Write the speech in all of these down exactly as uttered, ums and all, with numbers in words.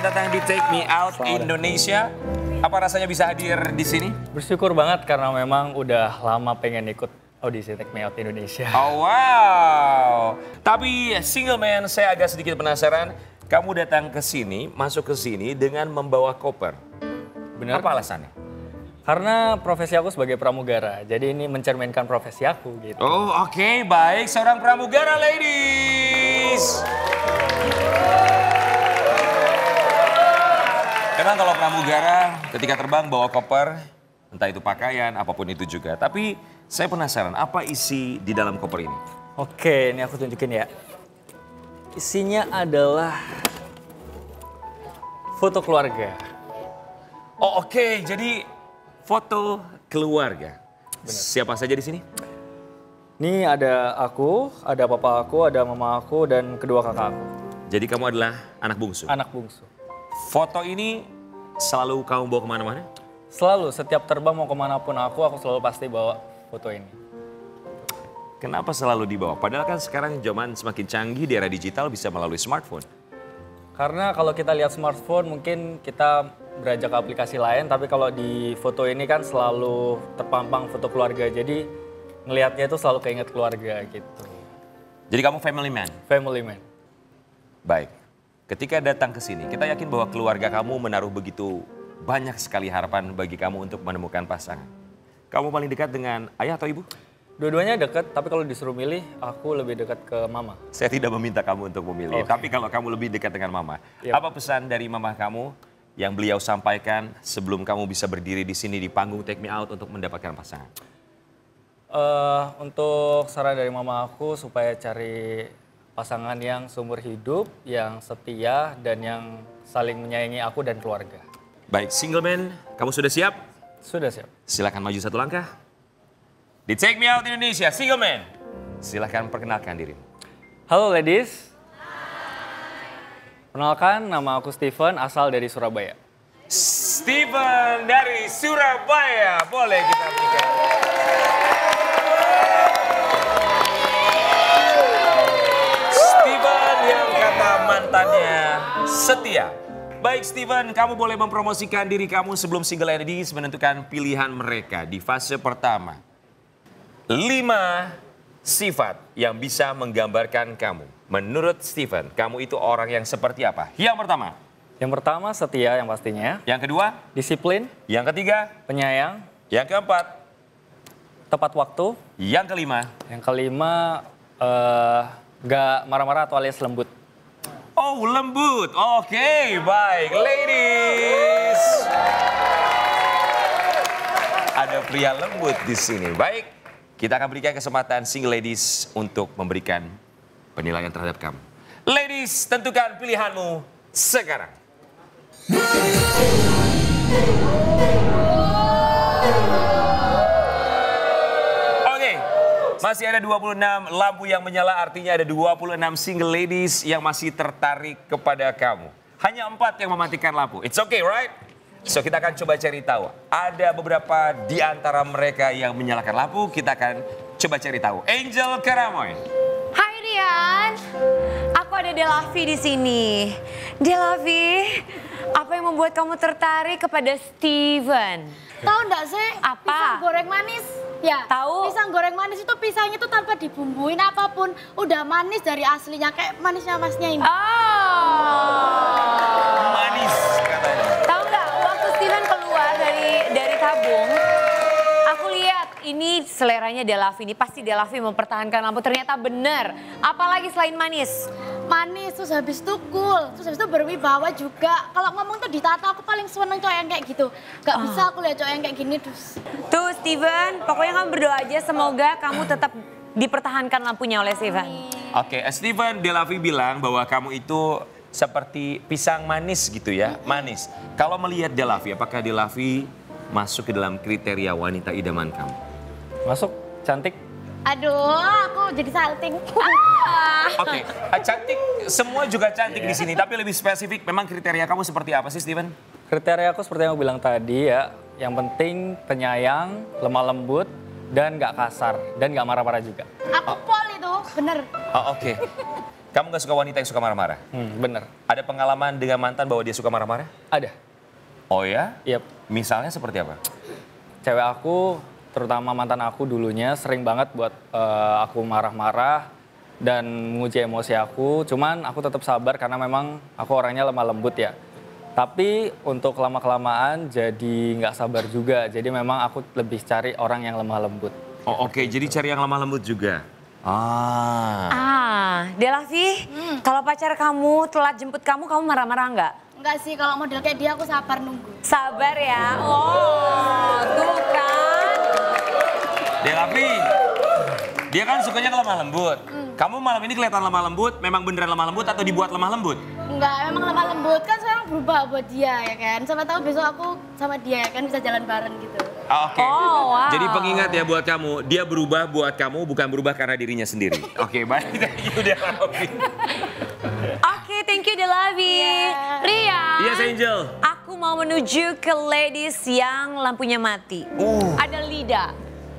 selamat datang di Take Me Out Selamat. Indonesia. Apa rasanya bisa hadir di sini? Bersyukur banget karena memang udah lama pengen ikut audisi Take Me Out Indonesia. Oh wow. Tapi single man, saya agak sedikit penasaran. Kamu datang ke sini, masuk ke sini dengan membawa koper. Benar? Apa alasannya? Karena profesi aku sebagai pramugara, jadi ini mencerminkan profesi aku gitu. Oh oke, okay. Baik. Seorang pramugara, ladies. Memang kalau pramugara ketika terbang bawa koper, entah itu pakaian, apapun itu juga. Tapi saya penasaran, apa isi di dalam koper ini? Oke, ini aku tunjukin ya. Isinya adalah foto keluarga. Oh oke, okay. Jadi foto keluarga. Benar. Siapa saja di sini? Ini ada aku, ada papa aku, ada mama aku, dan kedua kakak aku. Jadi kamu adalah anak bungsu? Anak bungsu. Foto ini selalu kamu bawa kemana-mana? Selalu, setiap terbang mau kemanapun aku, aku selalu pasti bawa foto ini. Kenapa selalu dibawa? Padahal kan sekarang zaman semakin canggih di era digital bisa melalui smartphone. Karena kalau kita lihat smartphone mungkin kita beranjak ke aplikasi lain, tapi kalau di foto ini kan selalu terpampang foto keluarga, jadi ngelihatnya itu selalu keinget keluarga gitu. Jadi kamu family man? Family man. Baik. Ketika datang ke sini, kita yakin bahwa keluarga kamu menaruh begitu banyak sekali harapan bagi kamu untuk menemukan pasangan. Kamu paling dekat dengan ayah atau ibu? Dua-duanya dekat, tapi kalau disuruh milih, aku lebih dekat ke mama. Saya tidak meminta kamu untuk memilih, Oke. tapi kalau kamu lebih dekat dengan mama, Yap. apa pesan dari mama kamu yang beliau sampaikan sebelum kamu bisa berdiri di sini di panggung Take Me Out untuk mendapatkan pasangan? Eh, untuk saran dari mama aku supaya cari pasangan yang seumur hidup, yang setia, dan yang saling menyayangi aku dan keluarga. Baik, single man, kamu sudah siap? Sudah siap. Silakan maju satu langkah. Di Take Me Out Indonesia, single man, silakan perkenalkan dirimu. Halo ladies. Kenalkan, nama aku Steven, asal dari Surabaya. Steven dari Surabaya, boleh kita berikan. Steven yang kata mantannya setia. Baik Steven, kamu boleh mempromosikan diri kamu sebelum single ladies menentukan pilihan mereka di fase pertama. Lima sifat yang bisa menggambarkan kamu. Menurut Steven, kamu itu orang yang seperti apa? Yang pertama. Yang pertama setia yang pastinya. Yang kedua. Disiplin. Yang ketiga. Penyayang. Yang keempat. Tepat waktu. Yang kelima. Yang kelima eh, gak marah-marah atau alias lembut. Oh lembut, oke baik ladies. Ada pria lembut di sini, baik. Kita akan berikan kesempatan single ladies untuk memberikan penilaian terhadap kamu. Ladies, tentukan pilihanmu sekarang. Oke, masih ada dua puluh enam lampu yang menyala, artinya ada dua puluh enam single ladies yang masih tertarik kepada kamu. Hanya empat yang mematikan lampu. It's okay, right? So kita akan coba cari tahu. Ada beberapa di antara mereka yang menyalakan lampu, kita akan coba cari tahu. Angel Karamoy. Hai Rian, aku ada Delavi di sini. Delavi, apa yang membuat kamu tertarik kepada Steven? Tahu enggak sih? Apa? Pisang goreng manis. Ya. Tahu. Pisang goreng manis itu pisangnya tuh tanpa dibumbuin apapun, udah manis dari aslinya kayak manisnya masnya ini. Oh. Manis katanya. Tahu nggak? Waktu Steven keluar dari dari tabung, aku lihat ini seleranya Delavi. Ini pasti Delavi mempertahankan lampu. Ternyata benar. Apalagi selain manis? Manis, terus habis itu cool, terus habis itu berwibawa juga. Kalau ngomong tuh ditata, aku paling seneng cowok yang kayak gitu. Gak Oh. bisa aku lihat cowok yang kayak gini terus. Tuh Steven, pokoknya kamu berdoa aja semoga kamu tetap dipertahankan lampunya oleh Steven. Oke, Steven Delavi bilang bahwa kamu itu seperti pisang manis gitu ya, manis. Kalau melihat Delavi, apakah Delavi masuk ke dalam kriteria wanita idaman kamu? Masuk, cantik. Aduh, aku jadi salting. Oke, eh, cantik, semua juga cantik di sini, tapi lebih spesifik memang kriteria kamu seperti apa sih Steven? Kriteria aku seperti yang aku bilang tadi ya, yang penting penyayang, lemah lembut, dan gak kasar, dan gak marah-marah juga. Aku pol itu, bener. Oh, oke. Kamu nggak suka wanita yang suka marah-marah? Hmm, bener. Ada pengalaman dengan mantan bahwa dia suka marah-marah? Ada. Oh ya? Yep. Misalnya seperti apa? Cewek aku, terutama mantan aku dulunya sering banget buat eh, aku marah-marah dan menguji emosi aku. Cuman aku tetap sabar karena memang aku orangnya lemah lembut ya. Tapi untuk lama-kelamaan jadi nggak sabar juga. Jadi memang aku lebih cari orang yang lemah lembut. Oh oke, jadi cari yang lemah lembut juga. Ah. Ah, Delavi, kalau pacar kamu telat jemput kamu, kamu marah-marah nggak? Enggak sih, kalau model kayak dia aku sabar nunggu. Sabar ya. Oh, tuh kan. Delavi, dia kan sukanya ke lemah lembut. Kamu malam ini kelihatan lemah lembut, memang beneran lemah lembut atau dibuat lemah lembut? Enggak, emang lemah lembut. Kan sekarang berubah buat dia ya kan. Siapa tahu besok aku sama dia ya kan bisa jalan bareng gitu. Ah, Oke, Oh, wow. jadi pengingat ya buat kamu, dia berubah buat kamu bukan berubah karena dirinya sendiri. Oke, baik, thank you Delavi. Oke, thank you Delavi. Iya. Rian. Yes, Angel. Aku mau menuju ke ladies yang lampunya mati. Uh. Ada Lida.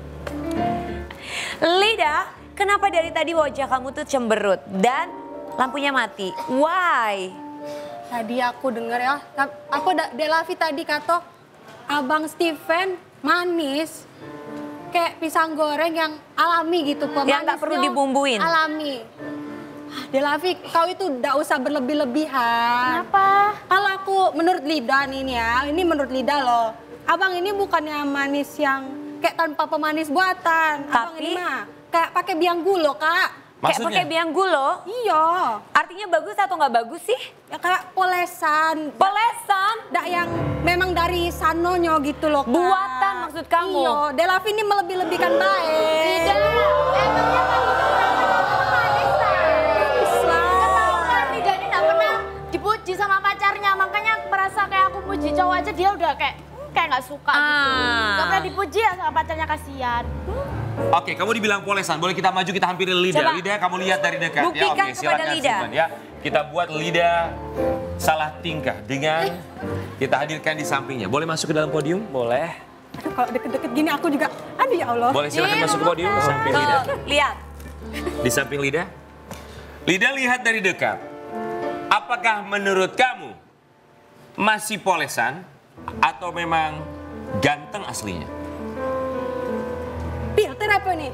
Lida, kenapa dari tadi wajah kamu tuh cemberut dan lampunya mati? Why? Tadi aku dengar ya, tap- aku da- Delavi tadi kata Abang Steven manis kayak pisang goreng yang alami gitu Yang tak pemanisnya perlu dibumbuin. alami. Ah, Delavi, kau itu ndak usah berlebih-lebihan. Kenapa? Kalau aku menurut Lida nih nih ya, ini menurut Lida loh. Abang ini bukannya manis yang kayak tanpa pemanis buatan. Abang Tapi? ini mah kayak pakai biang gulo, Kak. Kayak Maksudnya? pakai biang gulo? Iya. Artinya bagus atau nggak bagus sih? Ya kayak polesan. Polesan. Ndak yang memang dari sanonya gitu loh, Kak. Buatan maksud kamu? Iya, Delavi ini melebih-lebihkan baik. Tidak, emangnya kamu tuh manis Islam. Tidak, ini gak pernah dipuji sama pacarnya. Makanya merasa kayak aku puji cowok aja dia udah kayak hmm, kayak gak suka gitu. Ah. Gak pernah dipuji ya sama pacarnya, kasihan. Oke, kamu dibilang polesan. Boleh kita maju, kita hampiri Lida. Coba. Lida, kamu lihat dari dekat. Buktikan ya, oke, kepada silakan, Lida. Steven, ya. Kita buat Lida salah tingkah dengan kita hadirkan di sampingnya. Boleh masuk ke dalam podium? Boleh. Aduh, kalau deket-deket gini aku juga, aduh ya Allah. Boleh silakan masuk ke podium di samping Lida. Tuh, lihat. Di samping Lida. Lida lihat dari dekat. Apakah menurut kamu masih polesan atau memang ganteng aslinya? Filter apa nih?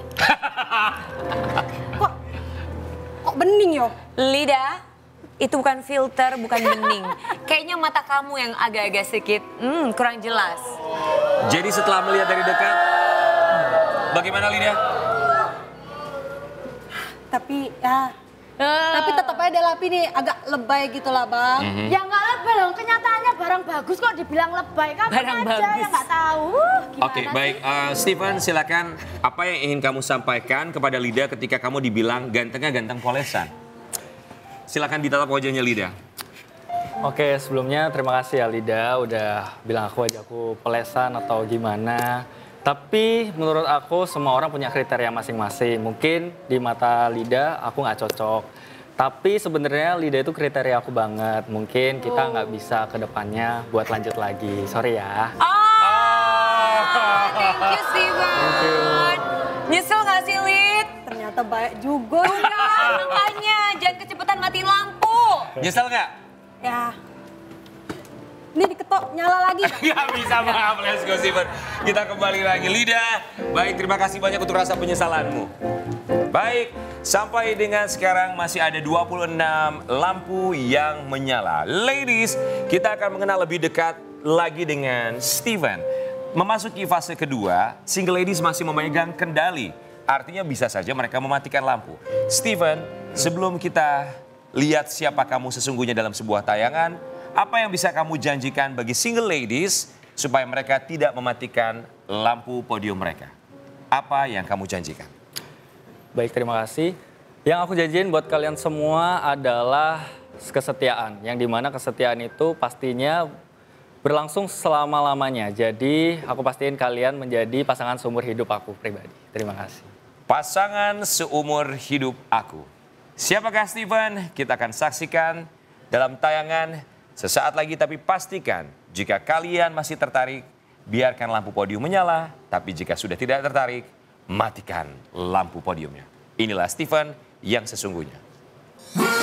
kok, kok bening yo? Lida, itu bukan filter, bukan bening. Kayaknya mata kamu yang agak-agak sedikit hmm, kurang jelas. Jadi setelah melihat dari dekat, bagaimana Lida? Tapi ya, Eh, tapi tetap aja Delavi nih agak lebay gitu lah, Bang. Ya nggak lebay dong, kenyataannya barang bagus kok dibilang lebay. Kamu Barang aja bagus. yang nggak tahu. Uh, gimana Oke, sih? baik. Uh, Steven, silakan. Apa yang ingin kamu sampaikan kepada Lida ketika kamu dibilang gantengnya ganteng polesan? Silakan ditatap wajahnya Lida. Oke, sebelumnya terima kasih ya Lida udah bilang aku wajahku polesan atau gimana. Tapi menurut aku semua orang punya kriteria masing-masing. Mungkin di mata Lida aku nggak cocok. Tapi sebenarnya Lida itu kriteria aku banget. Mungkin kita nggak bisa ke depannya buat lanjut lagi. Sorry ya. Oh, thank you Steven. Nyesel gak sih, Lid? Ternyata baik juga. Enggak, makanya jangan kecepatan matiin lampu. Nyesel nggak? Ya. Ini diketok nyala lagi. Nggak bisa, maaf. Let's go, Steven. Kita kembali lagi. Lida, baik, terima kasih banyak untuk rasa penyesalanmu. Baik, sampai dengan sekarang masih ada dua puluh enam lampu yang menyala. Ladies, kita akan mengenal lebih dekat lagi dengan Steven. Memasuki fase kedua, single ladies masih memegang kendali. Artinya bisa saja mereka mematikan lampu. Steven, sebelum kita lihat siapa kamu sesungguhnya dalam sebuah tayangan, apa yang bisa kamu janjikan bagi single ladies supaya mereka tidak mematikan lampu podium mereka? Apa yang kamu janjikan? Baik, terima kasih. Yang aku janjiin buat kalian semua adalah kesetiaan. Yang dimana kesetiaan itu pastinya berlangsung selama-lamanya. Jadi aku pastiin kalian menjadi pasangan seumur hidup aku pribadi. Terima kasih. Pasangan seumur hidup aku. Siapakah Steven? Kita akan saksikan dalam tayangan sesaat lagi. Tapi pastikan jika kalian masih tertarik, biarkan lampu podium menyala. Tapi jika sudah tidak tertarik, matikan lampu podiumnya. Inilah Steven yang sesungguhnya.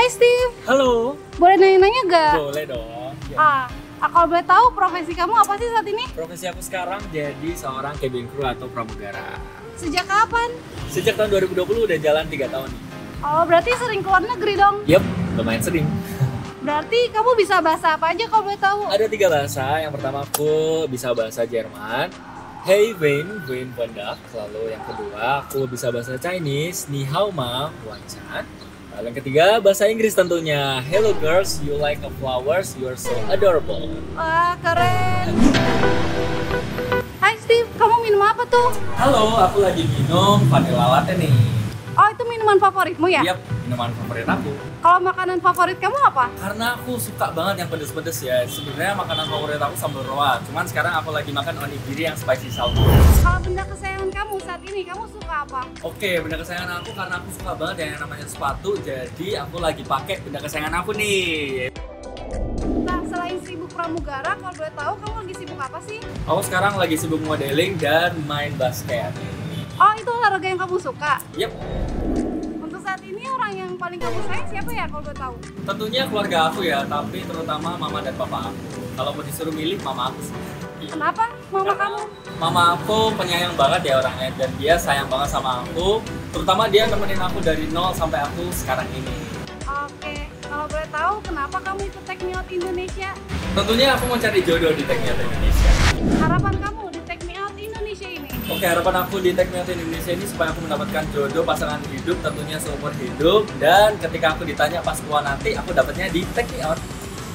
Hai Steve, Halo. boleh nanya-nanya gak? Boleh dong. Ya. Ah, ah, kalau boleh tahu profesi kamu apa sih saat ini? Profesi aku sekarang jadi seorang cabin crew atau pramugara. Sejak kapan? Sejak tahun dua ribu dua puluh udah jalan tiga tahun nih. Oh, berarti sering keluar negeri dong. Yup, lumayan sering. Berarti kamu bisa bahasa apa aja kalau boleh tahu? Ada tiga bahasa. Yang pertama aku bisa bahasa Jerman. Hey Wayne, Wayne Bandak. Lalu yang kedua aku bisa bahasa Chinese. Ni hao ma, Wan Chan. Lalu yang ketiga bahasa Inggris tentunya. Hello girls, you like a flowers, you're so adorable. Wah, keren. Hai Steve, kamu minum apa tuh? Halo, aku lagi minum vanilla latte nih. Oh, itu minuman favoritmu ya? Yap, minuman favorit aku. Kalau makanan favorit kamu apa? Karena aku suka banget yang pedes-pedes ya. Sebenarnya makanan favorit aku sambal roa. Cuman sekarang aku lagi makan onigiri yang spicy salmon. Kalau benda kesayangan kamu saat ini, kamu suka apa? Oke, benda kesayangan aku karena aku suka banget yang namanya sepatu. Jadi aku lagi pakai benda kesayangan aku nih. Nah, selain sibuk pramugara, kalau boleh tahu kamu lagi sibuk apa sih? Aku sekarang lagi sibuk modeling dan main basket. Oh, itu olahraga yang kamu suka? Yep, Untuk saat ini orang yang paling kamu sayang siapa ya kalau boleh tahu? tentunya keluarga aku ya, tapi terutama mama dan papa aku. Kalau mau disuruh milih, mama aku sih. Kenapa? Mama kamu? Mama aku penyayang banget ya orangnya dan dia sayang banget sama aku. Terutama dia nemenin aku dari nol sampai aku sekarang ini. Oke, kalau boleh tahu kenapa kamu ikut Take Me Out Indonesia? Tentunya aku mau cari jodoh di Take Me Out Indonesia. Harapan kamu di Take Me Out Indonesia ini? Oke, harapan aku di Take Me Out Indonesia ini supaya aku mendapatkan jodoh pasangan hidup tentunya seumur hidup. Dan ketika aku ditanya pas keluar nanti, aku dapatnya di Take Me Out.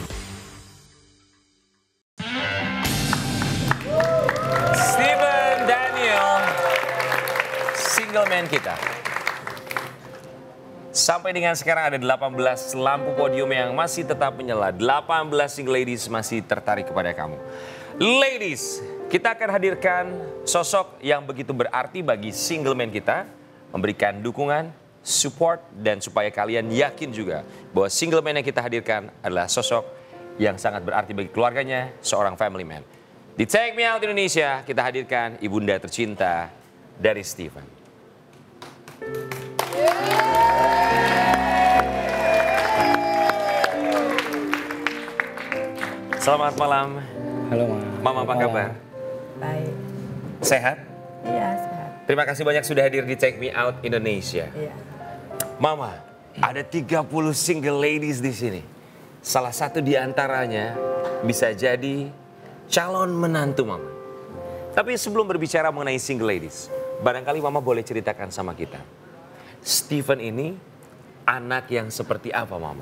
Steven Daniel, single man kita. Sampai dengan sekarang ada delapan belas lampu podium yang masih tetap menyala. delapan belas single ladies masih tertarik kepada kamu. Ladies, kita akan hadirkan sosok yang begitu berarti bagi single man kita. Memberikan dukungan, support, dan supaya kalian yakin juga bahwa single man yang kita hadirkan adalah sosok yang sangat berarti bagi keluarganya, seorang family man. Di Take Me Out Indonesia, kita hadirkan ibunda tercinta dari Steven. Selamat malam, Halo, Ma. Mama, apa kabar? Baik, Sehat? iya sehat. Terima kasih banyak sudah hadir di Take Me Out Indonesia. Iya. Mama, ada tiga puluh single ladies di sini. Salah satu di antaranya bisa jadi calon menantu Mama. Tapi sebelum berbicara mengenai single ladies, barangkali Mama boleh ceritakan sama kita. Steven ini anak yang seperti apa, Mama?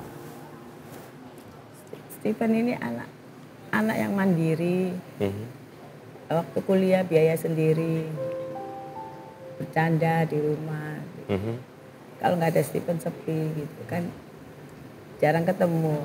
Steven ini anak anak yang mandiri. Mhm. Waktu kuliah biaya sendiri, bercanda di rumah. Mhm. Kalau nggak ada Steven sepi gitu kan, jarang ketemu.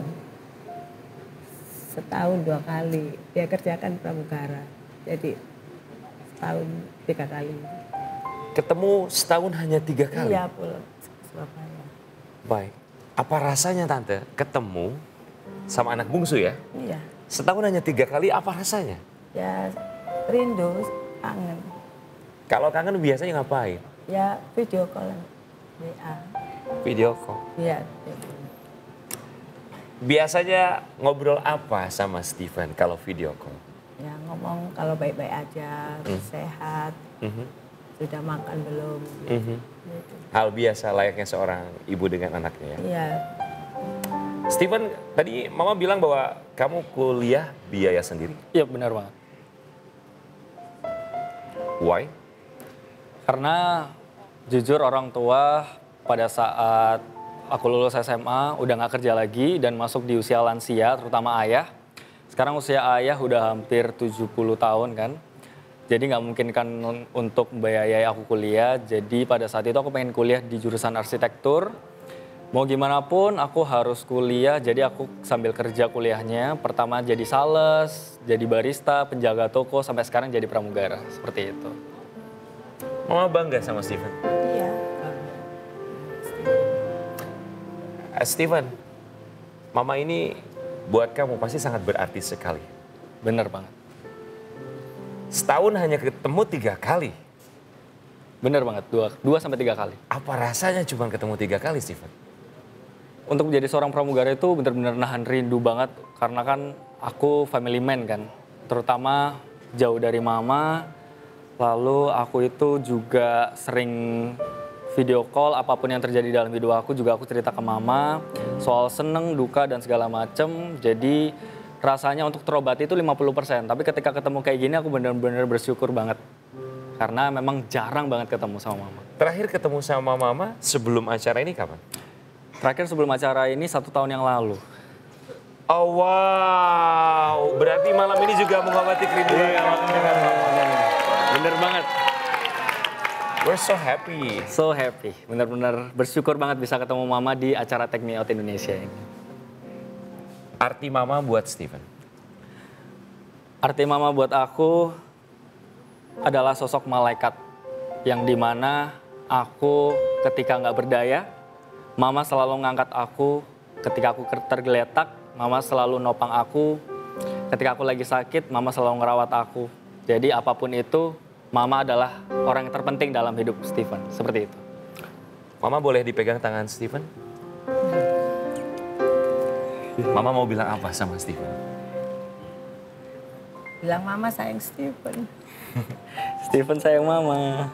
Setahun dua kali dia kerjakan pramugara, jadi setahun tiga kali. Ketemu setahun hanya tiga kali? Iya, pulang Surabaya. Baik. Apa rasanya Tante ketemu sama anak bungsu ya? Iya, Setahun hanya tiga kali, apa rasanya? ya rindu, kangen. Kalau kangen biasanya ngapain? Ya video call, W A. Video call. Iya. Biasanya ngobrol apa sama Steven kalau video call? Ya ngomong kalau baik-baik aja, Hmm. sehat, Mhm, sudah makan belum. mhm. Gitu. Hal biasa layaknya seorang ibu dengan anaknya ya. Iya, Steven, tadi Mama bilang bahwa kamu kuliah biaya sendiri. Iya, benar banget. Why? Karena jujur orang tua pada saat aku lulus S M A udah nggak kerja lagi dan masuk di usia lansia, terutama ayah. Sekarang usia ayah udah hampir tujuh puluh tahun kan. Jadi nggak mungkin kan untuk membiayai aku kuliah. Jadi pada saat itu aku pengen kuliah di jurusan arsitektur. Mau gimana pun aku harus kuliah, jadi aku sambil kerja kuliahnya. Pertama jadi sales, jadi barista, penjaga toko, sampai sekarang jadi pramugara. Seperti itu. Mama bangga sama Steven. iya. Eh, Steven, Mama ini buat kamu pasti sangat berarti sekali. Bener banget. Setahun hanya ketemu tiga kali. Bener banget, dua, dua sampai tiga kali. Apa rasanya cuma ketemu tiga kali, Steven? untuk menjadi seorang pramugara itu benar-benar nahan rindu banget. Karena kan aku family man kan. Terutama jauh dari mama. Lalu aku itu juga sering video call apapun yang terjadi dalam hidup aku juga aku cerita ke mama. Soal seneng, duka dan segala macem. Jadi rasanya untuk terobati itu lima puluh persen. Tapi ketika ketemu kayak gini aku benar-benar bersyukur banget. Karena memang jarang banget ketemu sama mama. Terakhir ketemu sama mama sebelum acara ini kapan? Terakhir sebelum acara ini satu tahun yang lalu. Oh wow, berarti malam ini juga mengobati kerinduan kamu dengan mama. Bener banget. We're so happy. So happy. Benar-benar bersyukur banget bisa ketemu mama di acara Take Me Out Indonesia ini. Arti mama buat Steven? Arti mama buat aku adalah sosok malaikat yang dimana aku ketika nggak berdaya, mama selalu ngangkat aku. Ketika aku tergeletak, mama selalu nopang aku. Ketika aku lagi sakit, mama selalu ngerawat aku. Jadi apapun itu, mama adalah orang yang terpenting dalam hidup Steven. Seperti itu. Mama boleh dipegang tangan Steven? Mama mau bilang apa sama Steven? Bilang mama sayang Steven. Steven sayang mama.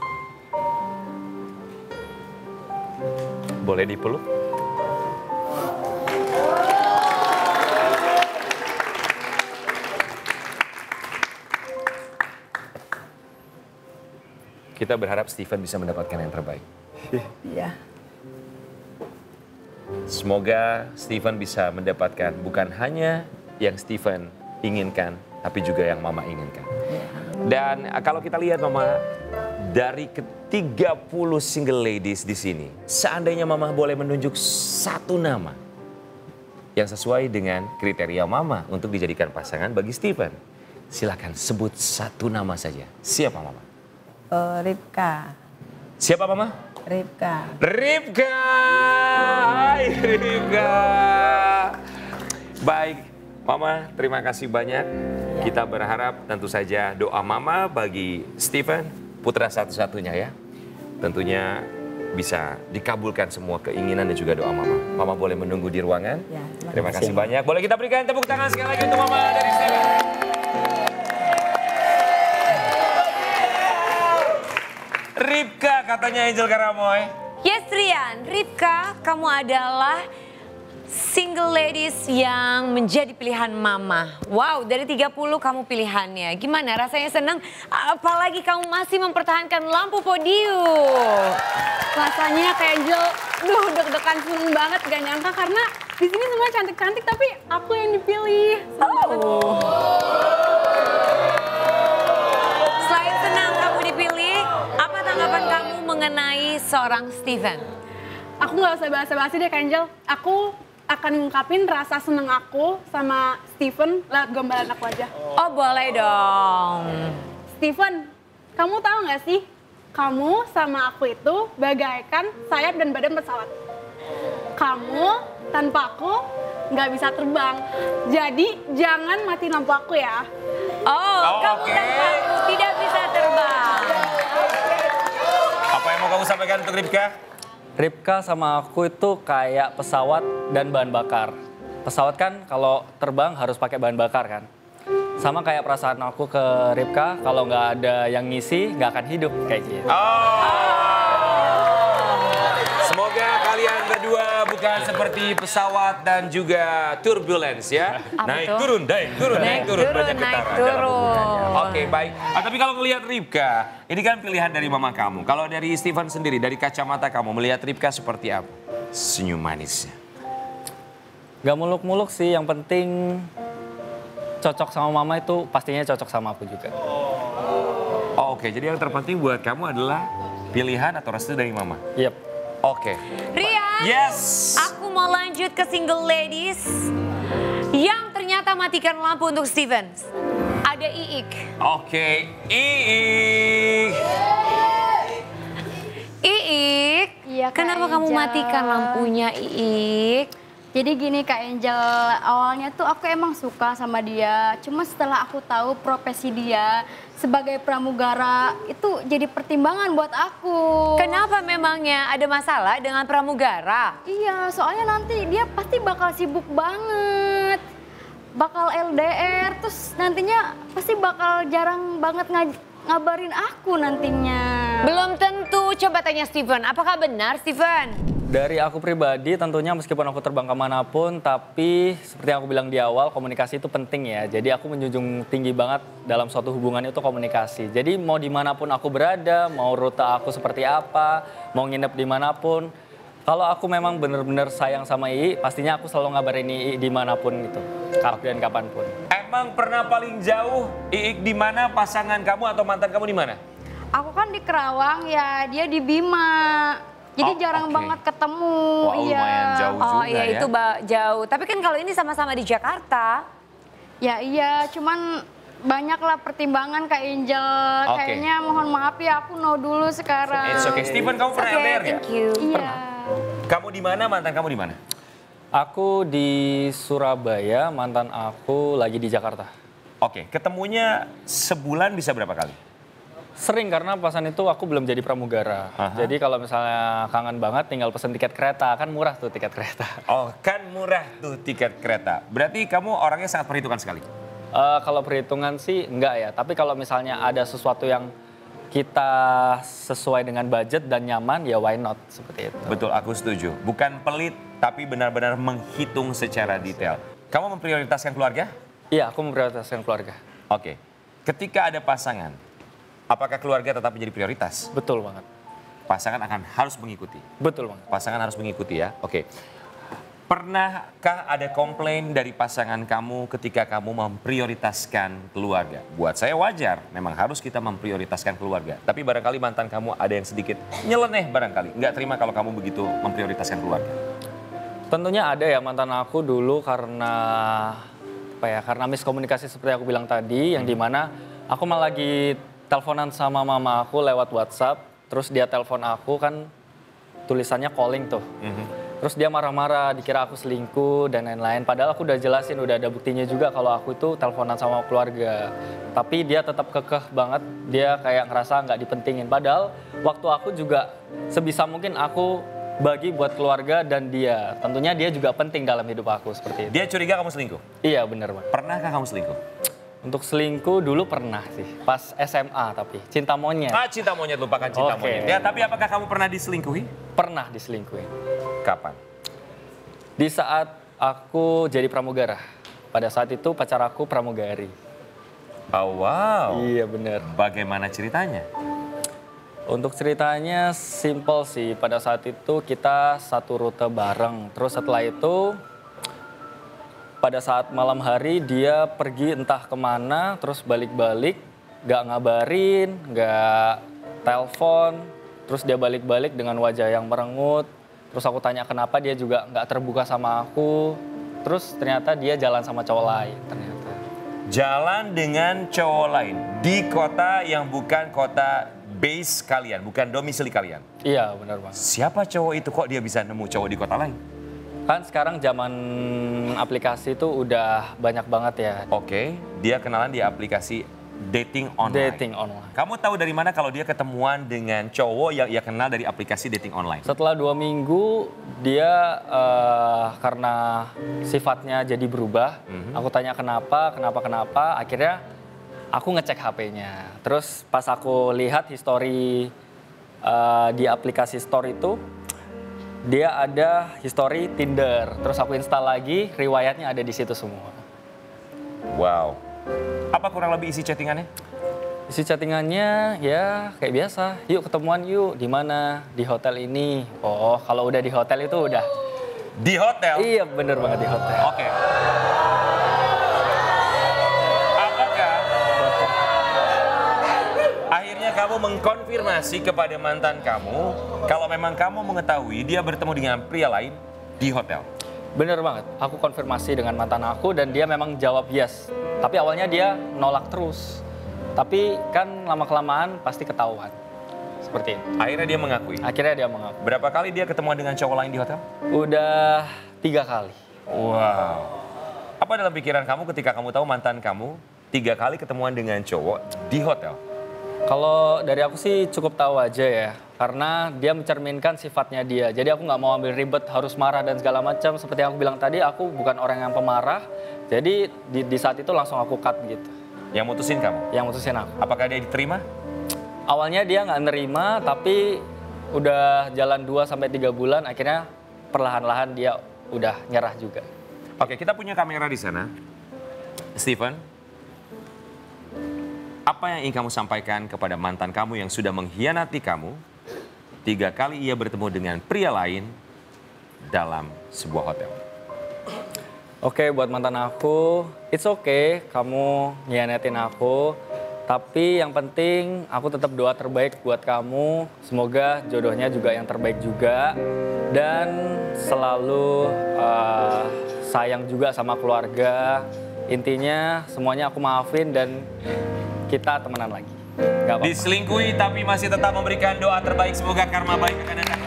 Boleh dipeluk? Kita berharap Steven bisa mendapatkan yang terbaik. Iya. Semoga Steven bisa mendapatkan bukan hanya yang Steven inginkan, tapi juga yang mama inginkan. Dan kalau kita lihat mama, dari ke tiga puluh single ladies di sini, seandainya mama boleh menunjuk satu nama yang sesuai dengan kriteria mama untuk dijadikan pasangan bagi Steven, silakan sebut satu nama saja. Siapa mama? Uh, Ripka. Siapa mama? Ripka. Ripka, hai Ripka. Baik, mama terima kasih banyak. Kita berharap tentu saja doa mama bagi Steven, putra satu-satunya ya. Tentunya bisa dikabulkan semua keinginan dan juga doa mama. Mama boleh menunggu di ruangan. Ya, terima kasih banyak. Boleh kita berikan tepuk tangan sekali lagi untuk mama dari Steven. Ripka katanya Angel Karamoy. Yes Rian, Ripka kamu adalah single ladies yang menjadi pilihan mama. Wow, dari tiga puluh kamu pilihannya. Gimana rasanya senang? Apalagi kamu masih mempertahankan lampu podium. Rasanya kayak Angel, duh deg-degan seneng banget gak nyangka karena di sini semua cantik-cantik tapi aku yang dipilih. Oh. Selain senang kamu dipilih, apa tanggapan kamu mengenai seorang Steven? Aku gak usah basa-basi deh Kak Angel, aku akan ngungkapin rasa seneng aku sama Steven lewat gambaran aku aja. Oh boleh dong. Steven, kamu tahu gak sih? Kamu sama aku itu bagaikan sayap dan badan pesawat. Kamu tanpa aku nggak bisa terbang. Jadi jangan mati lampu aku ya. Oh, Oh, kamu oke. tanpa aku tidak bisa terbang. Apa yang mau kamu sampaikan untuk Ripka? Ripka sama aku itu kayak pesawat dan bahan bakar. Pesawat kan kalau terbang harus pakai bahan bakar kan. Sama kayak perasaan aku ke Ripka, kalau nggak ada yang ngisi nggak akan hidup kayak gitu. Oh. Semoga kalian berdua bukan seperti pesawat dan juga turbulence ya. Apa naik tuh? turun, naik turun, naik, Naik turun, turun, banyak naik getaran dalam turun. hubungannya. Oke baik. Ah, tapi kalau melihat Ripka, ini kan pilihan dari mama kamu. Kalau dari Steven sendiri, dari kacamata kamu melihat Ripka seperti apa? Senyum manisnya. Gak muluk-muluk sih, yang penting cocok sama mama itu pastinya cocok sama aku juga. Oh, Oke, jadi yang terpenting buat kamu adalah pilihan atau restu dari mama. Yep. Oke. Rian, Yes. aku mau lanjut ke single ladies yang ternyata matikan lampu untuk Steven. Ada Iik. Oke, Iik. Iik, Iya, Kak kenapa kamu Angel. matikan lampunya Iik? Jadi gini Kak Angel, awalnya tuh aku emang suka sama dia. Cuma setelah aku tahu profesi dia sebagai pramugara itu jadi pertimbangan buat aku. Kenapa memangnya ada masalah dengan pramugara? Iya, soalnya nanti dia pasti bakal sibuk banget. Bakal L D R, terus nantinya pasti bakal jarang banget ngaj- ngabarin aku nantinya. Belum tentu, coba tanya Steven. Apakah benar Steven? Dari aku pribadi tentunya meskipun aku terbang kemanapun, tapi seperti yang aku bilang di awal, komunikasi itu penting ya. Jadi aku menjunjung tinggi banget dalam suatu hubungan itu komunikasi. Jadi mau dimanapun aku berada, mau rute aku seperti apa, mau nginep dimanapun. Kalau aku memang benar-benar sayang sama Ii, pastinya aku selalu ngabarin Ii dimanapun gitu, kapan dan kapanpun. Emang pernah paling jauh Iik di mana, pasangan kamu atau mantan kamu di mana? Aku kan di Kerawang ya, dia di Bima. Jadi Oh, jarang oke. banget ketemu. Wah, iya. lumayan jauh Oh juga iya ya. itu ba- jauh. Tapi kan kalau ini sama-sama di Jakarta. Ya iya, cuman banyak lah pertimbangan Kak Angel. Oke. Kayaknya mohon maaf ya, aku no dulu sekarang. It's okay. Steven, kamu pernah Oke, L D R ya? thank you. Iya. Kamu di mana, mantan kamu di mana? Aku di Surabaya, mantan aku lagi di Jakarta. Oke, ketemunya sebulan bisa berapa kali? Sering karena pasan itu aku belum jadi pramugara. Aha. Jadi kalau misalnya kangen banget tinggal pesen tiket kereta, kan murah tuh tiket kereta. Oh, kan murah tuh tiket kereta. Berarti kamu orangnya sangat perhitungan sekali. Eh, kalau perhitungan sih enggak ya, tapi kalau misalnya ada sesuatu yang kita sesuai dengan budget dan nyaman, ya why not, seperti itu. Betul, aku setuju. Bukan pelit, tapi benar-benar menghitung secara detail. Kamu memprioritaskan keluarga? Iya, aku memprioritaskan keluarga. Oke. Ketika ada pasangan, apakah keluarga tetap menjadi prioritas? Betul banget. Pasangan akan harus mengikuti. Betul banget. Pasangan harus mengikuti ya. Oke. Pernahkah ada komplain dari pasangan kamu ketika kamu memprioritaskan keluarga? Buat saya wajar, memang harus kita memprioritaskan keluarga. Tapi barangkali mantan kamu ada yang sedikit nyeleneh barangkali. Nggak terima kalau kamu begitu memprioritaskan keluarga. Tentunya ada ya mantan aku dulu karena apa ya? Karena miskomunikasi seperti aku bilang tadi, yang dimana aku malah lagi teleponan sama mama aku lewat WhatsApp, terus dia telepon aku kan tulisannya calling tuh. Terus dia marah-marah, dikira aku selingkuh dan lain-lain. Padahal aku udah jelasin, udah ada buktinya juga kalau aku itu teleponan sama keluarga. Tapi dia tetap kekeh banget, dia kayak ngerasa nggak dipentingin. Padahal waktu aku juga sebisa mungkin aku bagi buat keluarga dan dia. Tentunya dia juga penting dalam hidup aku seperti itu. Dia curiga kamu selingkuh? Iya bener Bang. Pernahkah kamu selingkuh? Untuk selingkuh dulu pernah sih, pas S M A tapi, cinta monyet. Ah, cinta monyet, lupakan cinta Oke. monyet. Ya, tapi apakah kamu pernah diselingkuhi? Pernah diselingkuhin. Kapan? Di saat aku jadi pramugara. Pada saat itu pacar aku pramugari. Oh, wow. Iya bener. Bagaimana ceritanya? Untuk ceritanya simple sih, pada saat itu kita satu rute bareng. Terus setelah itu, pada saat malam hari dia pergi entah kemana, terus balik-balik, gak ngabarin, gak telepon. Terus dia balik-balik dengan wajah yang merengut. Terus aku tanya kenapa, dia juga gak terbuka sama aku. Terus ternyata dia jalan sama cowok lain ternyata. Jalan dengan cowok lain di kota yang bukan kota base kalian, bukan domisili kalian. Iya benar Bang. Siapa cowok itu, kok dia bisa nemu cowok di kota lain? Kan sekarang zaman aplikasi itu udah banyak banget ya. Oke, dia kenalan di aplikasi dating online. Dating online. Kamu tahu dari mana kalau dia ketemuan dengan cowok yang ia kenal dari aplikasi dating online? Setelah dua minggu dia eh, karena sifatnya jadi berubah. Aku tanya kenapa, kenapa, kenapa. Akhirnya aku ngecek H P-nya. Terus pas aku lihat history eh, di aplikasi store itu, dia ada history Tinder. Terus aku install lagi, riwayatnya ada di situ semua. Wow. Apa kurang lebih isi chattingannya? Isi chattingannya ya kayak biasa. Yuk ketemuan yuk, di mana? Di hotel ini. Oh, kalau udah di hotel itu udah. Di hotel? Iya bener banget di hotel. Oke. Apakah akhirnya kamu mengkonfirmasi kepada mantan kamu kalau memang kamu mengetahui dia bertemu dengan pria lain di hotel? Bener banget, aku konfirmasi dengan mantan aku dan dia memang jawab yes. Tapi awalnya dia nolak terus. Tapi kan lama-kelamaan pasti ketahuan. Seperti itu. Akhirnya dia mengakui. Akhirnya dia mengaku. Berapa kali dia ketemuan dengan cowok lain di hotel? Udah tiga kali. Wow. Apa dalam pikiran kamu ketika kamu tahu mantan kamu tiga kali ketemuan dengan cowok di hotel? Kalau dari aku sih cukup tahu aja ya, karena dia mencerminkan sifatnya dia. Jadi aku nggak mau ambil ribet, harus marah dan segala macam. Seperti yang aku bilang tadi, aku bukan orang yang pemarah. Jadi di, di saat itu langsung aku cut gitu. Yang mutusin kamu? Yang mutusin aku. Apakah dia diterima? Awalnya dia nggak nerima, tapi udah jalan dua sampai tiga bulan, akhirnya perlahan-lahan dia udah nyerah juga. Oke, kita punya kamera di sana. Steven, apa yang ingin kamu sampaikan kepada mantan kamu yang sudah mengkhianati kamu? Tiga kali ia bertemu dengan pria lain dalam sebuah hotel. Oke, buat mantan aku, it's okay kamu ngianatin aku. Tapi yang penting aku tetap doa terbaik buat kamu. Semoga jodohnya juga yang terbaik juga. Dan selalu uh, sayang juga sama keluarga. Intinya semuanya aku maafin dan kita temenan lagi. Gak apa-apa. Diselingkuhi tapi masih tetap memberikan doa terbaik. Semoga karma baik akan datang.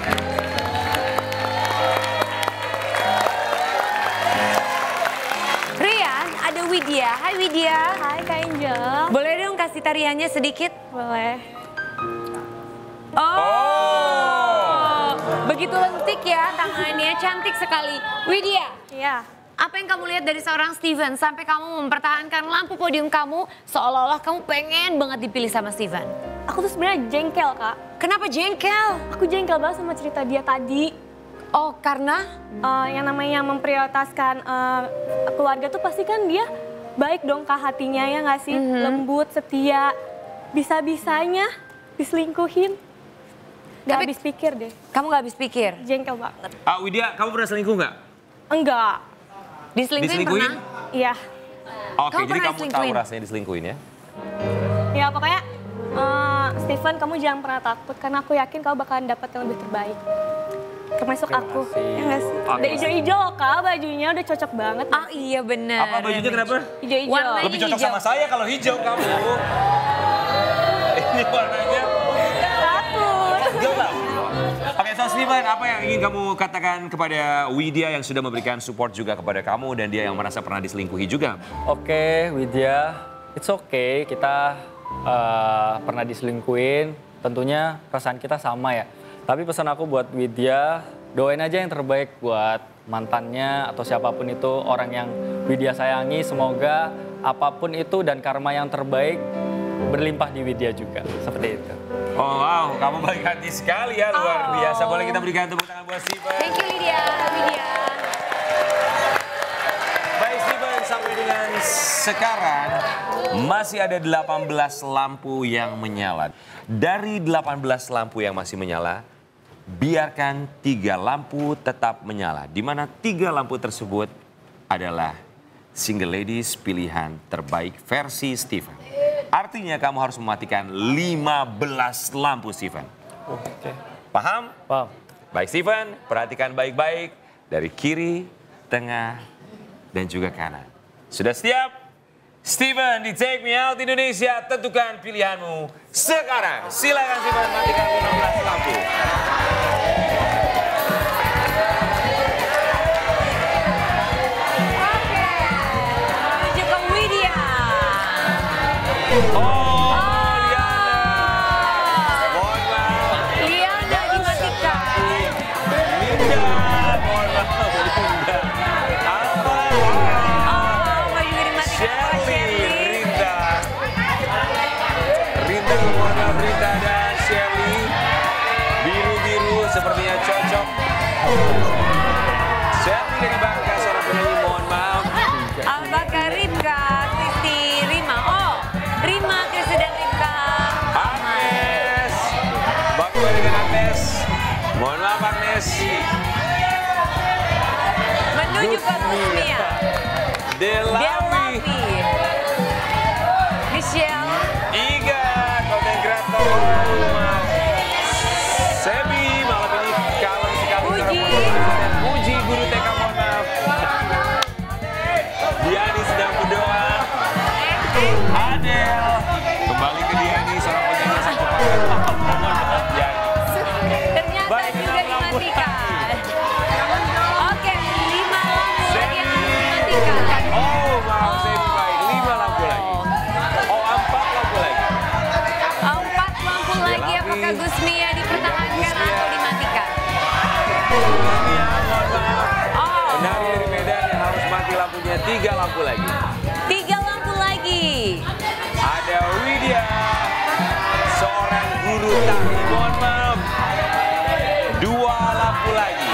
Rian, ada Widya. Hai Widya. Hai Kak Angel. Boleh dong kasih tariannya sedikit? Boleh. Oh, begitu lentik ya tangannya, cantik sekali. Widya, Iya. apa yang kamu lihat dari seorang Steven sampai kamu mempertahankan lampu podium kamu seolah-olah kamu pengen banget dipilih sama Steven? Aku tuh sebenarnya jengkel, Kak. Kenapa jengkel? Aku jengkel banget sama cerita dia tadi. Oh, karena Eh, yang namanya memprioritaskan eh, keluarga tuh pasti kan dia baik dong Kak hatinya ya nggak sih? Lembut, setia. Bisa-bisanya diselingkuhin. Gak Tapi- habis pikir deh. kamu gak habis pikir. Jengkel banget. Ah, Widya, kamu pernah selingkuh nggak? Enggak. Diselingkuhin, Diselingkuhin? pernah? Iya. Oke, Kamu jadi pernah kamu tahu diselingkuhin? rasanya diselingkuhin ya? Ya pokoknya eh, Steven kamu jangan pernah takut karena aku yakin kamu bakalan dapat yang lebih terbaik. Termasuk Terima aku. kasih. Ya nggak sih? Oke. Udah hijau-hijau loh Kak, bajunya udah cocok banget. Oh iya benar. Apa bajunya kenapa? Hijau-hijau. Warnanya Lebih cocok hijau. sama saya kalau hijau kamu. Ini warnanya Takut. gelap. Oke, so Steven, apa yang ingin kamu katakan kepada Widya yang sudah memberikan support juga kepada kamu dan dia yang merasa pernah diselingkuhi juga? Oke, Widya, it's okay. Kita uh, pernah diselingkuhin, tentunya perasaan kita sama ya. Tapi pesan aku buat Widya, doain aja yang terbaik buat mantannya atau siapapun itu, orang yang Widya sayangi. Semoga apapun itu dan karma yang terbaik berlimpah di Widya juga. Seperti itu. Oh wow, kamu baik hati sekali ya, luar biasa. Boleh kita berikan tepuk tangan buat Steven? Thank you Lydia, Widya. Baik Steven, sampai dengan sekarang masih ada delapan belas lampu yang menyala. Dari delapan belas lampu yang masih menyala, biarkan tiga lampu tetap menyala. Di mana tiga lampu tersebut adalah single ladies pilihan terbaik versi Steven. Artinya kamu harus mematikan lima belas lampu Steven. Oke. Paham? Paham. Baik Steven, perhatikan baik-baik dari kiri, tengah, dan juga kanan. Sudah siap? Steven di Take Me Out Indonesia, tentukan pilihanmu sekarang. Silakan Steven, matikan lima belas lampu. Menuju ke Widya. Oh, Liana. Mohon maaf. Liana dimatikan. Linda. Mohon maaf, Linda. Apa? Oh, baju dimatikan oleh Shirley, Shirley. Rinda. Rinda, mohon maaf Rinda dan Shirley. Biru-biru sepertinya cocok. Shirley dari Bangka, seorang penyanyi, mohon maaf. Apakah Ripka, Kristi, Rima? Oh, Rima, Kristi dan Ripka. Agnes. Bangga dengan Agnes. Mohon maaf Agnes. Menuju ke Kusmia. Delawi. Delawi. Michelle. Iga, konten kreator rumah. Sebi, malam ini kalem sekali. Puji. Puji, guru T K, mohon maaf. Diani sedang berdoa. Adel. Kembali ke Diani, seorang penyanyi asal Jepang. Mohon maaf, Diani. Ternyata Baik, juga enam lampu dimatikan. Oke, lima Ini ya, mohon maaf. Penari dari Medan yang harus mati lampunya, tiga lampu lagi. Tiga lampu lagi. Ada Widya, seorang guru tari, mohon maaf. Dua lampu lagi.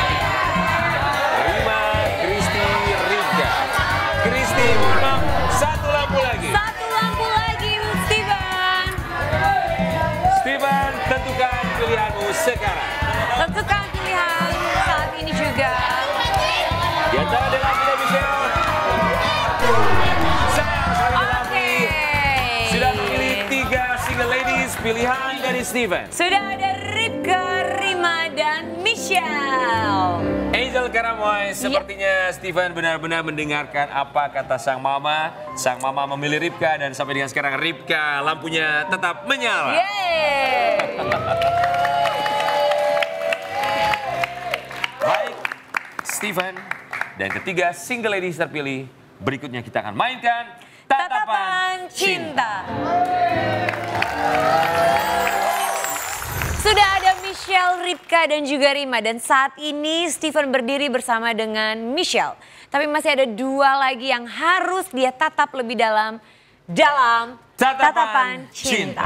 Rima, Kristi, Rika. Kristi, Rima, satu lampu lagi. Satu lampu lagi, Steven. Steven, tentukan pilihanmu sekarang. Tentukan pilihan saat ini juga. Di antara ada lampunya Michelle. Sayang sekali lampu. Sudah memilih tiga single ladies pilihan dari Steven. Sudah ada Ripka, Rima, dan Michelle. Angel Karamoy, sepertinya Steven benar-benar mendengarkan apa kata sang mama. Sang mama memilih Ripka dan sampai dengan sekarang Ripka lampunya tetap menyala. Yeay. Baik, Steven dan ketiga single ladies terpilih. Berikutnya kita akan mainkan Tatapan Cinta. Sudah ada Michelle, Ripka, dan juga Rima. Dan saat ini Steven berdiri bersama dengan Michelle. Tapi masih ada dua lagi yang harus dia tatap lebih dalam dalam Tatapan, Tatapan Cinta. Cinta.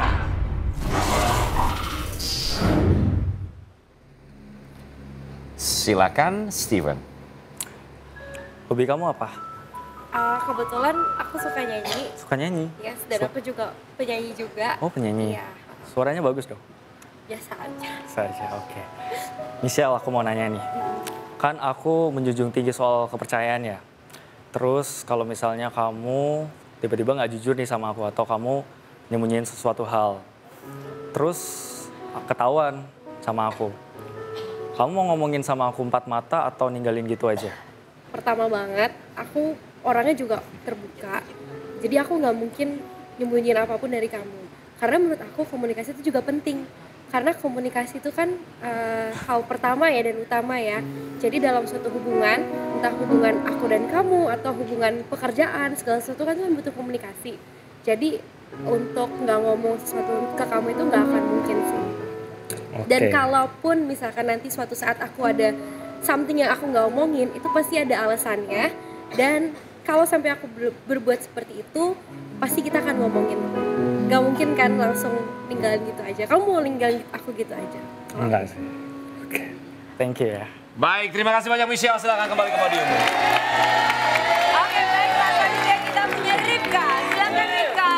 Silakan Steven. Hobi kamu apa? Uh, kebetulan aku suka nyanyi, Suka nyanyi? yes, dan Su- aku juga penyanyi juga. Oh penyanyi? Iya, Suaranya bagus dong? biasa aja. Saja, oke. Michelle, aku mau nanya nih. Kan aku menjunjung tinggi soal kepercayaan ya. Terus kalau misalnya kamu tiba-tiba nggak jujur nih sama aku atau kamu nyembunyiin sesuatu hal. Terus ketahuan sama aku. Kamu mau ngomongin sama aku empat mata atau ninggalin gitu aja? Pertama banget, aku orangnya juga terbuka. Jadi aku nggak mungkin nyembunyiin apapun dari kamu. Karena menurut aku komunikasi itu juga penting. Karena komunikasi itu kan uh, hal pertama ya dan utama ya. Jadi dalam suatu hubungan, entah hubungan aku dan kamu atau hubungan pekerjaan, segala sesuatu kan itu butuh komunikasi. Jadi untuk nggak ngomong sesuatu ke kamu itu nggak akan mungkin sih. Dan Oke. kalaupun misalkan nanti suatu saat aku ada something yang aku nggak omongin, itu pasti ada alasannya. Dan kalau sampai aku ber- berbuat seperti itu, pasti kita akan ngomongin. Gak mungkin kan langsung ninggalin gitu aja. Kamu mau ninggalin aku gitu aja? Enggak sih. Oke. Thank you ya. Baik, terima kasih banyak Michelle. Silakan kembali ke podium. Oke, baiklah. Selanjutnya kita punya Ripka. Silakan Ripka.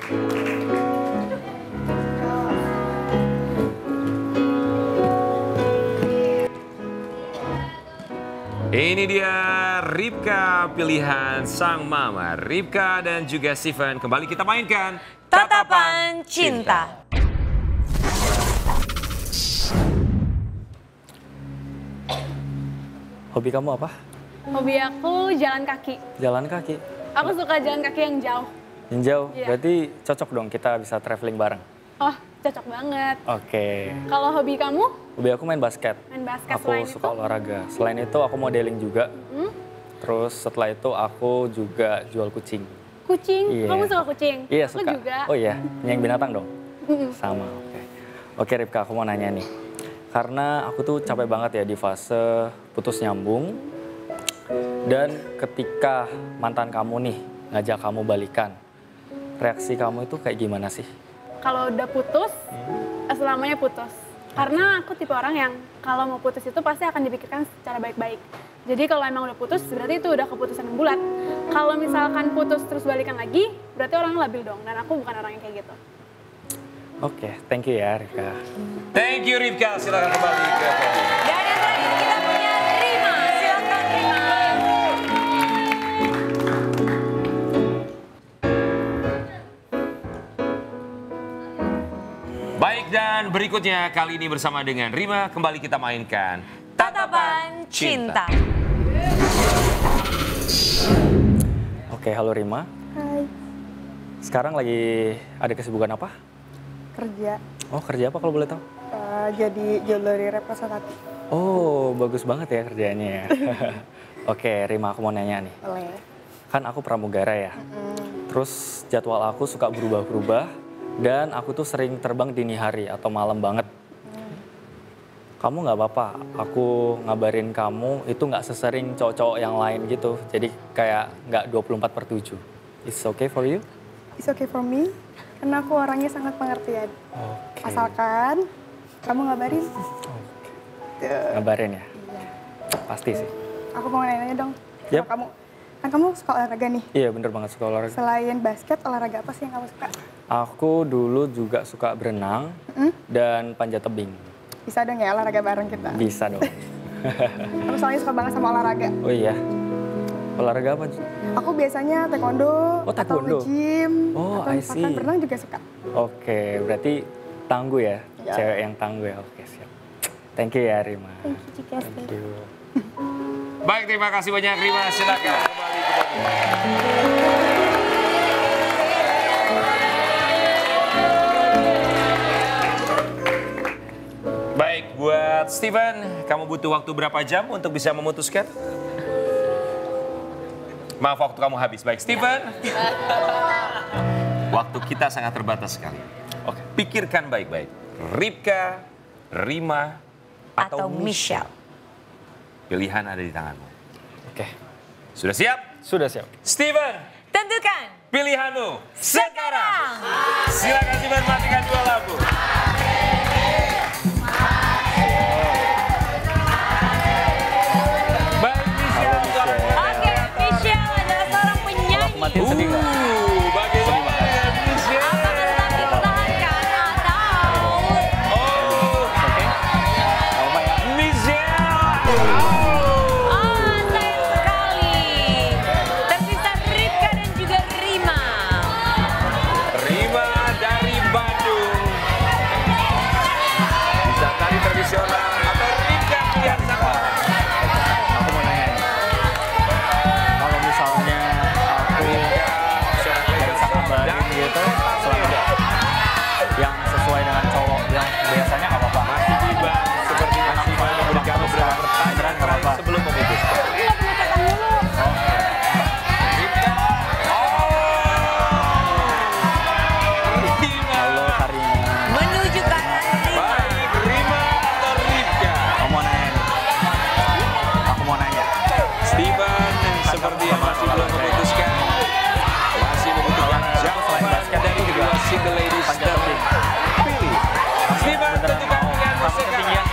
Ini dia Ripka, pilihan sang mama. Ripka dan juga Steven kembali kita mainkan Tatapan Cinta. Hobi kamu apa? Hobi aku jalan kaki. Jalan kaki. Aku suka jalan kaki yang jauh. Yang jauh. Iya. Berarti cocok dong kita bisa traveling bareng. Oh, cocok banget. Oke. Kalau hobi kamu? Hobi aku main basket. Main basket. Aku selain suka itu? olahraga. Selain itu aku modeling juga. Hmm? Terus setelah itu aku juga jual kucing. Kucing? Iya. Kamu suka kucing? Iya Aku suka. juga. Oh iya, yang binatang dong. Mm-mm. Sama. Oke. Oke Ripka, aku mau nanya nih. Karena aku tuh capek banget ya di fase putus nyambung. Dan ketika mantan kamu nih ngajak kamu balikan, reaksi kamu itu kayak gimana sih? Kalau udah putus, selamanya putus. Karena aku tipe orang yang kalau mau putus itu pasti akan dipikirkan secara baik-baik. Jadi kalau emang udah putus, berarti itu udah keputusan yang bulat. Kalau misalkan putus terus balikan lagi, berarti orang labil dong. Dan aku bukan orang yang kayak gitu. Oke, thank you ya Ripka. Thank you Ripka, silakan kembali ke podium. Dan yang terakhir kita punya Rima. Silakan Rima. Baik, dan berikutnya kali ini bersama dengan Rima kembali kita mainkan Tatapan Cinta. Oke, halo Rima. Hai, Sekarang lagi ada kesibukan apa? kerja Oh, kerja apa kalau boleh tahu? eh, jadi jewelry representatif. Oh, bagus banget ya kerjanya ya. Oke, Rima, aku mau nanya nih. Oleh. Kan aku pramugara ya. Terus jadwal aku suka berubah-berubah dan aku tuh sering terbang dini hari atau malam banget. kamu nggak apa-apa, aku ngabarin kamu itu nggak sesering cowok-cowok yang lain gitu. Jadi kayak nggak dua puluh empat per tujuh. It's okay for you? It's okay for me, karena aku orangnya sangat pengertian. Oke. Asalkan kamu ngabarin. Ngabarin ya? Iya. Pasti sih. Aku mau nanya-nanya dong. Sama Yep. kamu, kan kamu suka olahraga nih. Iya bener banget suka olahraga. Selain basket, olahraga apa sih yang kamu suka? Aku dulu juga suka berenang Hmm? dan panjat tebing. Bisa dong ya olahraga bareng kita. Bisa dong. Aku soalnya suka banget sama olahraga. Oh iya. Olahraga apa? Aku biasanya taekwondo, Oh, taekwondo. atau nge-gym, Oh, atau I misalkan see. berenang juga suka. Oke, berarti tangguh ya? Iya. Cewek yang tangguh ya? Oke, siap. Thank you ya, Rima. Thank you juga, Thank you. Baik, terima kasih banyak Rima. Silakan kembali ke podium. Baik, buat Steven, kamu butuh waktu berapa jam untuk bisa memutuskan? Maaf, waktu kamu habis. Baik, Steven. Waktu kita sangat terbatas sekali. Oke, pikirkan baik-baik. Ripka, Rima, atau, Atau Michelle. Pilihan ada di tanganmu. Oke, Sudah siap? sudah siap. Steven, Tentukan. pilihanmu sekarang. Silakan Steven, matikan dua lampu. Baik, Michelle. seorang Oke, Michelle adalah seorang penyanyi. Aku matiin sedih nggak? Uh, bagaimana dengan Michelle? Apakah tetap dipertahankan atau... Oh, Oke? Apa ya? Michelle. Oh, sayang sekali. Tersisa Ripka dan juga Rima. Rima dari Bandung. Bisa tari tradisional atau Ripka pilihan sama? Aku mau nanya nih. Kalau misalnya aku bisa kabarin gitu, selalu yang sesuai dengan cowok yang biasanya nggak apa-apa. Masih tiba seperti masih mau memberikan beberapa pertanyaan terakhir sebelum memutuskan. Ripka. Oh. Rima. Halo Karina. Menuju ke arah Rima. Baik, Rima atau Ripka? Aku mau nanya nih. Aku mau nanya. Steven seperti yang masih belum memutuskan. Masih membutuhkan jawaban dari kedua single ladies dan pilih. Steven tentukan pilihanmu sekarang.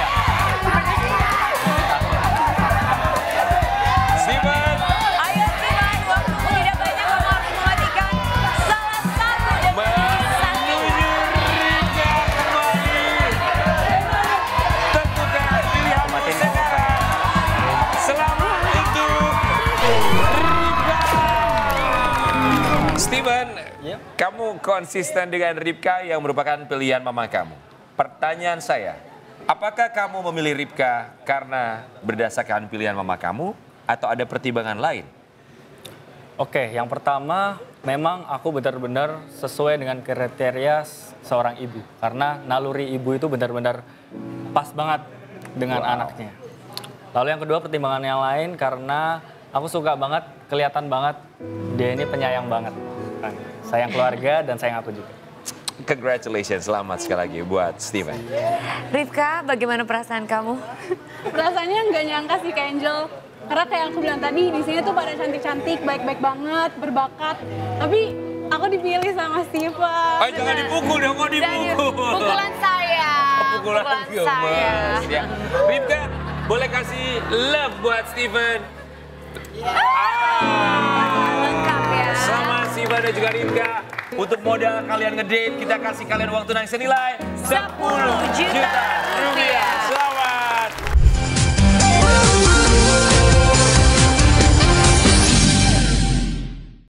Steven, Ayo Steven, waktumu tidak banyak, kamu harus mematikan salah satu dan menyisihkan menuju Ripka kembali. Tentukan pilihanmu sekarang. Selamat untuk Ripka. Steven, Iya. kamu konsisten dengan Ripka yang merupakan pilihan mama kamu. Pertanyaan saya, apakah kamu memilih Ripka karena berdasarkan pilihan mama kamu atau ada pertimbangan lain? Oke, yang pertama memang aku benar-benar sesuai dengan kriteria seorang ibu. Karena naluri ibu itu benar-benar pas banget dengan anaknya. Lalu yang kedua pertimbangan yang lain karena aku suka banget, kelihatan banget dia ini penyayang banget. Sayang keluarga dan sayang aku juga. Congratulations, selamat sekali lagi buat Steven. Ripka, bagaimana perasaan kamu? Rasanya nggak nyangka sih Kak Angel. Karena kayak aku bilang tadi, di sini tuh pada cantik-cantik, baik-baik banget, berbakat. Tapi aku dipilih sama Steven. Oh, jangan dipukul dong, kok dipukul. Pukulan saya. Pukulan saya. gemes. Ya. Ripka, boleh kasih love buat Steven. Ah. Lengkap ya. Sama Steven dan juga Ripka. Untuk modal kalian ngedate, kita kasih kalian uang tunai senilai sepuluh juta rupiah.